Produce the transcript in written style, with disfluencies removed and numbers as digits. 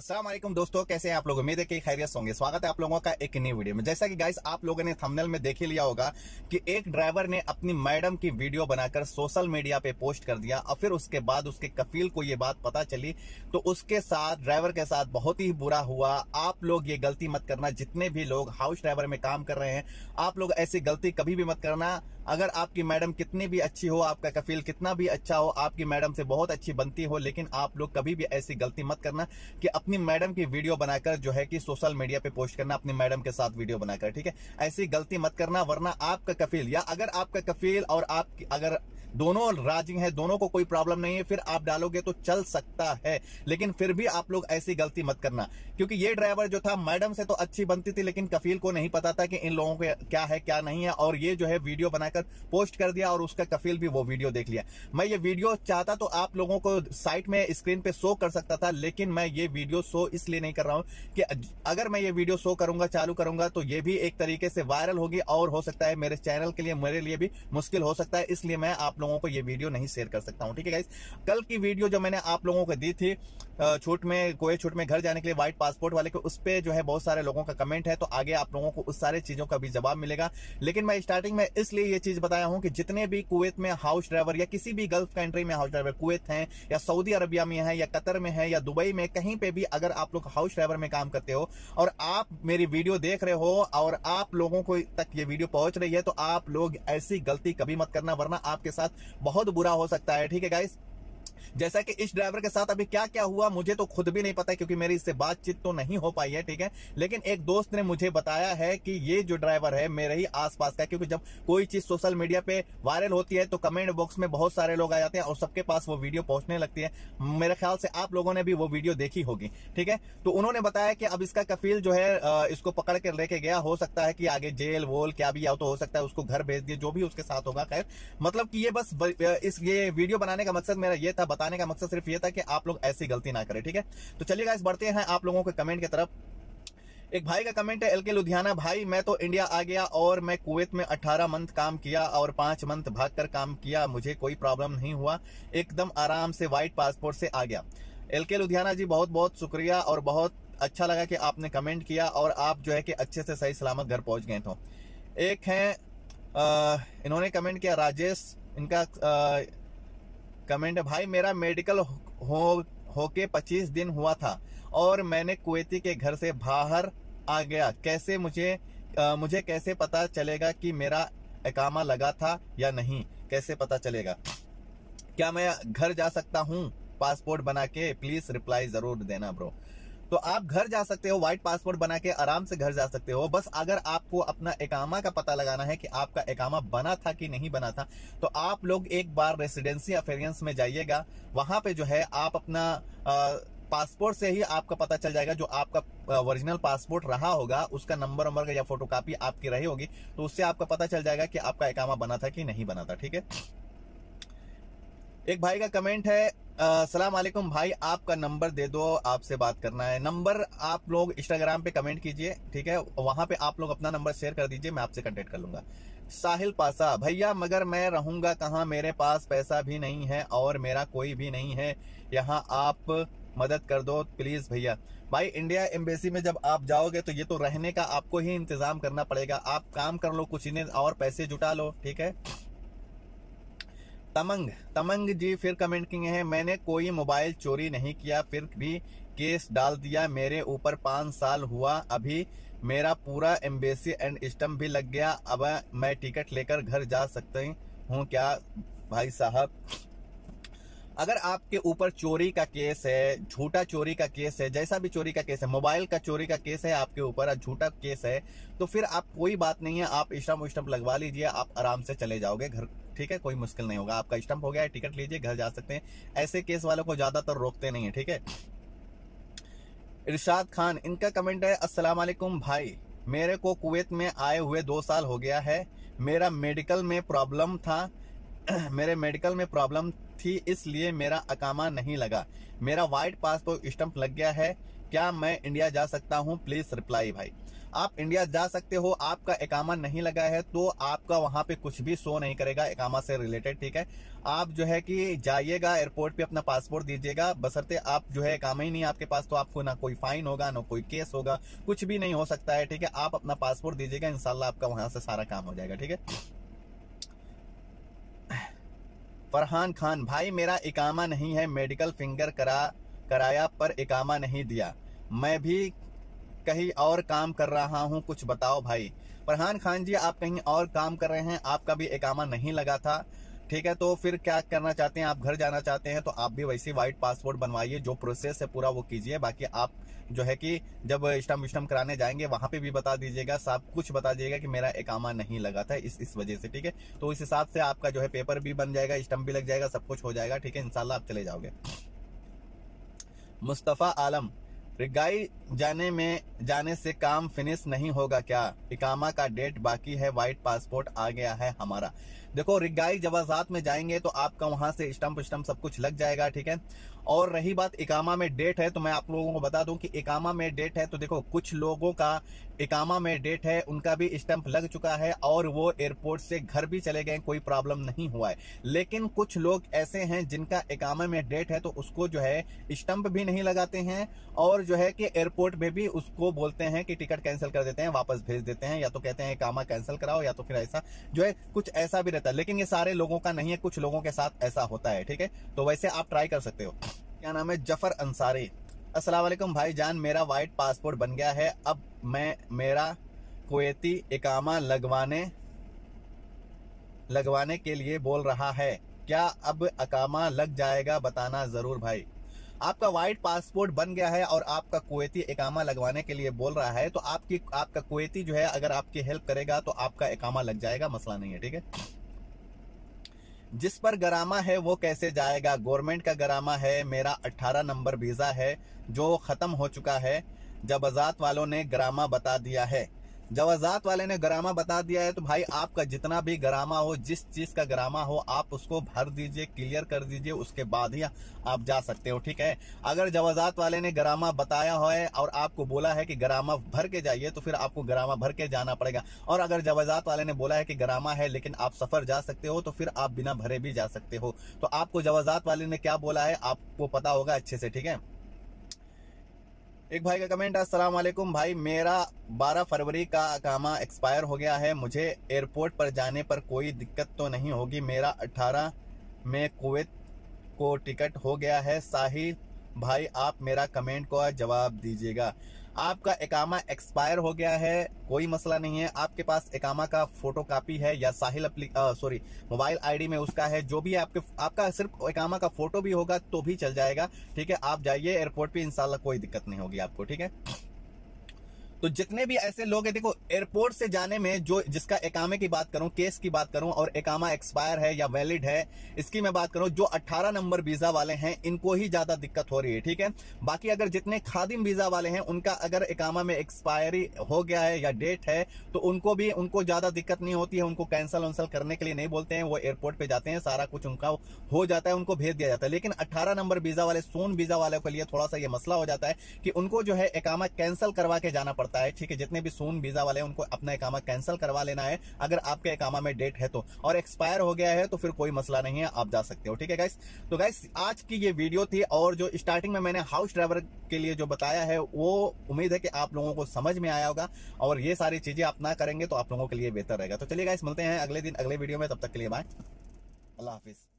अस्सलाम वालेकुम दोस्तों, कैसे हैं आप लोग। उम्मीद है कि खैरियत होंगे। स्वागत है आप लोगों का एक नई वीडियो में। जैसा कि गाइस आप लोगों ने थंबनेल में देख ही लिया होगा कि एक ड्राइवर ने अपनी मैडम की वीडियो बनाकर सोशल मीडिया पे पोस्ट कर दिया और फिर उसके बाद उसके कफील को ये बात पता चली तो उसके साथ ड्राइवर के साथ बहुत ही बुरा हुआ। आप लोग ये गलती मत करना, जितने भी लोग हाउस ड्राइवर में काम कर रहे हैं आप लोग ऐसी गलती कभी भी मत करना। अगर आपकी मैडम कितनी भी अच्छी हो, आपका कफील कितना भी अच्छा हो, आपकी मैडम से बहुत अच्छी बनती हो, लेकिन आप लोग कभी भी ऐसी गलती मत करना कि अपनी मैडम की वीडियो बनाकर जो है कि सोशल मीडिया पे पोस्ट करना, अपनी मैडम के साथ वीडियो बनाकर। ठीक है, ऐसी गलती मत करना, वरना आपका कफील या अगर आपका कफील और आप अगर दोनों राजी हैं, दोनों को कोई प्रॉब्लम नहीं है, फिर आप डालोगे तो चल सकता है, लेकिन फिर भी आप लोग ऐसी गलती मत करना। क्योंकि ये ड्राइवर जो था मैडम से तो अच्छी बनती थी, लेकिन कफील को नहीं पता था कि इन लोगों को क्या है क्या नहीं है, और ये जो है वीडियो बनाकर पोस्ट कर दिया और उसका कफील भी वो वीडियो देख लिया। मैं ये वीडियो चाहता तो आप लोगों को साइट में स्क्रीन पे शो कर सकता था, लेकिन मैं ये वीडियो शो इसलिए नहीं कर रहा हूं कि अगर मैं ये वीडियो शो करूंगा, चालू करूंगा, तो ये भी एक तरीके से वायरल होगी और हो सकता है मेरे चैनल के लिए, मेरे लिए भी मुश्किल हो सकता है, इसलिए मैं आप लोगों को ये वीडियो नहीं शेयर कर सकता हूं। ठीक है गाइस, कल की वीडियो जो मैंने आप लोगों को दी थी छूट में, कोई छूट में घर जाने के लिए व्हाइट पासपोर्ट वाले को, उस पे जो है बहुत सारे लोगों का कमेंट है, तो आगे आप लोगों को उस सारे चीजों का भी जवाब मिलेगा। लेकिन मैं स्टार्टिंग में इसलिए ये चीज बताया हूं कि जितने भी कुवैत में हाउस ड्राइवर या किसी भी गल्फ कंट्री में हाउस ड्राइवर, कुवैत हैं या सऊदी अरबिया में है या कतर में है या दुबई में, कहीं पे भी अगर आप लोग हाउस ड्राइवर में काम करते हो और आप मेरी वीडियो देख रहे हो और आप लोगों को तक ये वीडियो पहुंच रही है, तो आप लोग ऐसी गलती कभी मत करना, वरना आपके साथ बहुत बुरा हो सकता है। ठीक है गाइस, जैसा कि इस ड्राइवर के साथ अभी क्या क्या हुआ मुझे तो खुद भी नहीं पता, क्योंकि मेरी इससे बातचीत तो नहीं हो पाई है। ठीक है, लेकिन एक दोस्त ने मुझे बताया है कि ये जो ड्राइवर है मेरे ही आसपास का, क्योंकि जब कोई चीज सोशल मीडिया पे वायरल होती है तो कमेंट बॉक्स में बहुत सारे लोग आ जाते हैं और सबके पास वो वीडियो पहुंचने लगती है। मेरे ख्याल से आप लोगों ने भी वो वीडियो देखी होगी। ठीक है, तो उन्होंने बताया कि अब इसका कफील जो है इसको पकड़ के लेके गया, हो सकता है कि आगे जेल वोल क्या भी या तो हो सकता है उसको घर भेज दिए, जो भी उसके साथ होगा। खैर, मतलब कि ये बस ये वीडियो बनाने का मकसद मेरा ये था, बताने का मकसद सिर्फ ये था कि आप लोग ऐसी गलती ना करें। ठीक है, तो चलिए गाइस बढ़ते हैं आप लोगों के कमेंट की तरफ। एक भाई का कमेंट है, एल के लुधियाना, भाई मैं तो इंडिया आ गया और मैं कुवैत में 18 मंथ काम किया और 5 मंथ भागकर काम किया, मुझे कोई प्रॉब्लम नहीं हुआ, एकदम आराम से व्हाइट पासपोर्ट से आ गया। एल के लुधियाना जी बहुत बहुत शुक्रिया और बहुत अच्छा लगा कि आपने कमेंट किया और आप जो है कि अच्छे से सही सलामत घर पहुंच गए। तो एक है इन्होंने कमेंट किया, राजेश, इनका कमेंट है, भाई मेरा मेडिकल होके 25 दिन हुआ था और मैंने कुवैती के घर से बाहर आ गया, कैसे मुझे कैसे पता चलेगा कि मेरा इकामा लगा था या नहीं, कैसे पता चलेगा? क्या मैं घर जा सकता हूं पासपोर्ट बना के? प्लीज रिप्लाई जरूर देना ब्रो। तो आप घर जा सकते हो, व्हाइट पासपोर्ट बना के आराम से घर जा सकते हो। बस अगर आपको अपना इकामा का पता लगाना है कि आपका इकामा बना था कि नहीं बना था, तो आप लोग एक बार रेसिडेंसी अफेयरेंस में जाइएगा। वहां पे जो है आप अपना पासपोर्ट से ही आपका पता चल जाएगा, जो आपका ओरिजिनल पासपोर्ट रहा होगा उसका नंबर या फोटोकॉपी आपकी रही होगी, तो उससे आपका पता चल जाएगा कि आपका इकामा बना था कि नहीं बना था। ठीक है, एक भाई का कमेंट है, अस्सलाम वालेकुम भाई, आपका नंबर दे दो, आपसे बात करना है। नंबर आप लोग इंस्टाग्राम पे कमेंट कीजिए, ठीक है, वहां पे आप लोग अपना नंबर शेयर कर दीजिए, मैं आपसे कांटेक्ट कर लूंगा। साहिल पासा, भैया मगर मैं रहूंगा कहाँ, मेरे पास पैसा भी नहीं है और मेरा कोई भी नहीं है यहाँ, आप मदद कर दो प्लीज भैया। भाई इंडिया एम्बेसी में जब आप जाओगे तो ये तो रहने का आपको ही इंतजाम करना पड़ेगा, आप काम कर लो कुछ इन्हें और पैसे जुटा लो। ठीक है, तमंग जी फिर कमेंट किए हैं, मैंने कोई मोबाइल चोरी नहीं किया फिर भी केस डाल दिया, मेरे ऊपर 5 साल हुआ, अभी मेरा पूरा एम्बेसी एंड स्टम्प भी लग गया, अब मैं टिकट लेकर घर जा सकती हूँ क्या? भाई साहब, अगर आपके ऊपर चोरी का केस है, झूठा चोरी का केस है, जैसा भी चोरी का केस है, मोबाइल का चोरी का केस है आपके ऊपर, झूठा केस है, तो फिर आप कोई बात नहीं है, आप स्टम्प लगवा लीजिए, आप आराम से चले जाओगे घर। ठीक है, कोई मुश्किल नहीं होगा, आपका स्टम्प हो गया है, टिकट लीजिए, घर जा सकते हैं। ऐसे केस वालों को ज्यादातर रोकते नहीं है। ठीक है, इरशाद खान, इनका कमेंट है, अस्सलाम वालेकुम भाई, मेरे को कुवैत में आए हुए 2 साल हो गया है, मेरा मेडिकल में प्रॉब्लम था, मेरे मेडिकल में प्रॉब्लम थी इसलिए मेरा अकामा नहीं लगा। मेरा वाइट पासपोर्ट स्टंप लग गया है, क्या मैं इंडिया जा सकता हूं? Please reply. भाई आप इंडिया जा सकते हो, आपका इकामा नहीं लगा है तो आपका वहां पे कुछ भी शो नहीं करेगा इकामा से रिलेटेड, ठीक है। आप जो है कि जाइएगा एयरपोर्ट पे, अपना पासपोर्ट दीजिएगा, बशर्ते आप जो है इकामा ही नहीं आपके पास, तो आपको ना कोई फाइन होगा ना कोई केस होगा, कुछ भी नहीं हो सकता है, ठीक है। आप अपना पासपोर्ट दीजिएगा, इंशाल्लाह आपका वहां से सारा काम हो जाएगा, ठीक है। फरहान खान, भाई मेरा इकामा नहीं है, मेडिकल फिंगर कराया पर इकामा नहीं दिया, मैं भी कहीं और काम कर रहा हूं, कुछ बताओ भाई। फरहान खान जी, आप कहीं और काम कर रहे हैं, आपका भी इकामा नहीं लगा था, ठीक है। तो फिर क्या करना चाहते हैं आप? घर जाना चाहते हैं तो आप भी वैसे वाइट पासपोर्ट बनवाइए, जो प्रोसेस है पूरा वो कीजिए। बाकी आप जो है कि जब स्टम्प कराने जाएंगे वहां पे भी बता दीजिएगा, सब कुछ बता दीजिएगा कि मेरा इकामा नहीं लगा था इस वजह से, ठीक है। तो इस हिसाब से आपका जो है पेपर भी बन जाएगा, स्टम्प भी लग जाएगा, सब कुछ हो जाएगा, ठीक है। इंशाल्लाह आप चले जाओगे। मुस्तफा आलम, रिगाई जाने से काम फिनिश नहीं होगा क्या? इकामा का डेट बाकी है, वाइट पासपोर्ट आ गया है हमारा। देखो, रिगाई जवाजात में जाएंगे तो आपका वहां से स्टंप सब कुछ लग जाएगा, ठीक है। और रही बात इकामा में डेट है, तो मैं आप लोगों को बता दूं कि इकामा में डेट है तो देखो, कुछ लोगों का इकामा में डेट है, उनका भी स्टंप लग चुका है और वो एयरपोर्ट से घर भी चले गए, कोई प्रॉब्लम नहीं हुआ है। लेकिन कुछ लोग ऐसे हैं जिनका इकामा में डेट है तो उसको जो है स्टंप भी नहीं लगाते हैं और जो है कि एयरपोर्ट में भी उसको बोलते हैं कि टिकट कैंसिल कर देते हैं, वापस भेज देते हैं, या तो कहते हैं इकामा कैंसिल कराओ, या तो फिर ऐसा जो है कुछ ऐसा भी रहता है। लेकिन ये सारे लोगों का नहीं है, कुछ लोगों के साथ ऐसा होता है, ठीक है। तो वैसे आप ट्राई कर सकते हो। क्या नाम है? जफर अंसारी, अस्सलाम वालेकुम भाई जान, मेरा वाइट पासपोर्ट बन गया है, अब मैं मेरा कुवैती इकामा लगवाने के लिए बोल रहा है, क्या अब इकामा लग जाएगा? बताना जरूर भाई। आपका वाइट पासपोर्ट बन गया है और आपका कुवैती इकामा लगवाने के लिए बोल रहा है, तो आपका कुवैती जो है अगर आपकी हेल्प करेगा तो आपका इकामा लग जाएगा, मसला नहीं है, ठीक है। जिस पर गरामा है वो कैसे जाएगा? गवर्नमेंट का गरामा है, मेरा 18 नंबर वीजा है जो खत्म हो चुका है, जवाजात वालों ने गरामा बता दिया है। जवाजात वाले ने गरामा बता दिया है तो भाई आपका जितना भी गरामा हो, जिस चीज का गरामा हो, आप उसको भर दीजिए, क्लियर कर दीजिए, उसके बाद ही आप जा सकते हो, ठीक है। अगर जवाजात वाले ने गरामा बताया है और आपको बोला है कि गरामा भर के जाइए, तो फिर आपको गरामा भर के जाना पड़ेगा। और अगर जवाजात वाले ने बोला है कि गरामा है लेकिन आप सफर जा सकते हो, तो फिर आप बिना भरे भी जा सकते हो। तो आपको जवाजात वाले ने क्या बोला है आपको पता होगा अच्छे से, ठीक है। एक भाई का कमेंट है, अस्सलाम वालेकुम भाई, मेरा 12 फरवरी का इकामा एक्सपायर हो गया है, मुझे एयरपोर्ट पर जाने पर कोई दिक्कत तो नहीं होगी? मेरा 18 में कुवैत को टिकट हो गया है। साहिल भाई, आप मेरा कमेंट को जवाब दीजिएगा। आपका इकामा एक्सपायर हो गया है, कोई मसला नहीं है। आपके पास इकामा का फोटो कॉपी है या साहिल मोबाइल आईडी में उसका है, जो भी आपका सिर्फ इकामा का फोटो भी होगा तो भी चल जाएगा, ठीक है। आप जाइए एयरपोर्ट पे, इंशाल्लाह कोई दिक्कत नहीं होगी आपको, ठीक है। तो जितने भी ऐसे लोग हैं, देखो एयरपोर्ट से जाने में जो जिसका इकामे की बात करूं, केस की बात करूं और इकामा एक्सपायर है या वैलिड है, इसकी मैं बात करूं, जो 18 नंबर वीजा वाले हैं इनको ही ज्यादा दिक्कत हो रही है, ठीक है। बाकी अगर जितने खादिम वीजा वाले हैं उनका अगर इकामा में एक्सपायरी हो गया है या डेट है तो उनको ज्यादा दिक्कत नहीं होती है, उनको कैंसिल वंसल करने के लिए नहीं बोलते हैं, वो एयरपोर्ट पे जाते हैं, सारा कुछ उनका हो जाता है, उनको भेज दिया जाता है। लेकिन 18 नंबर वीजा वाले, सून वीजा वाले के लिए थोड़ा सा ये मसला हो जाता है कि उनको जो है इकामा कैंसिल करवा के जाना पड़ता है, ठीक है। जितने भी सून वीजा वाले हैं उनको अपना इकामा कैंसिल करवा लेना है अगर आपके इकामा में डेट है तो, और एक्सपायर हो गया है तो फिर कोई मसला नहीं है, आप जा सकते हो, ठीक है गाइस। तो गाइस आज की ये वीडियो थी, और जो स्टार्टिंग में मैंने हाउस ड्राइवर के लिए जो बताया है वो उम्मीद है कि आप लोगों को समझ में आया होगा, और ये सारी चीजें आप ना करेंगे तो आप लोगों के लिए बेहतर रहेगा। तो चलिए गाइस, मिलते हैं अगले दिन अगले वीडियो में, तब तक के लिए बाय, अल्लाह हाफिज।